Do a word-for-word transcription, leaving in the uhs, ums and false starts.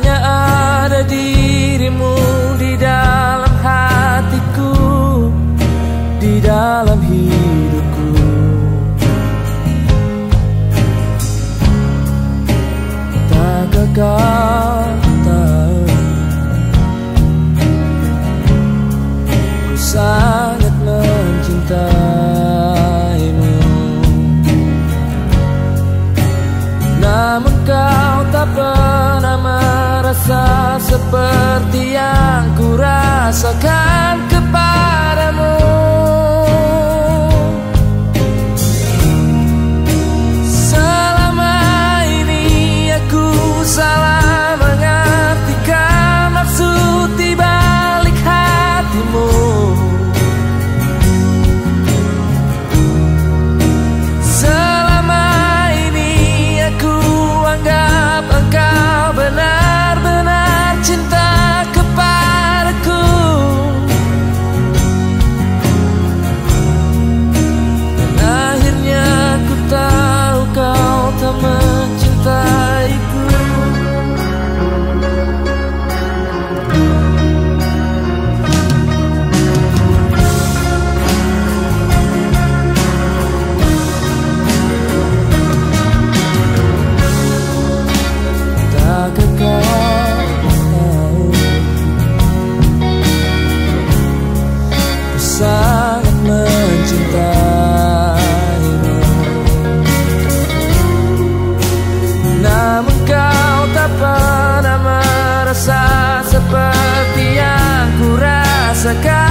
hanya ada dirimu di dalam hatiku, di dalam hidupku. Takkah kau tahu, ku sangat mencintaimu. Namun kau tak pernah merasa seperti yang ku rasakan kepadamu. Selama ini aku salah mengartikan maksud di balik hatimu. Selama ini aku anggap engkau benar-benar cinta kepadaku. Dan akhirnya ku tahu kau tak mencintaiku. Takkah kau tahu, ku sangat mencintaimu. Namun kau tak pernah merasa seperti yang ku rasakan.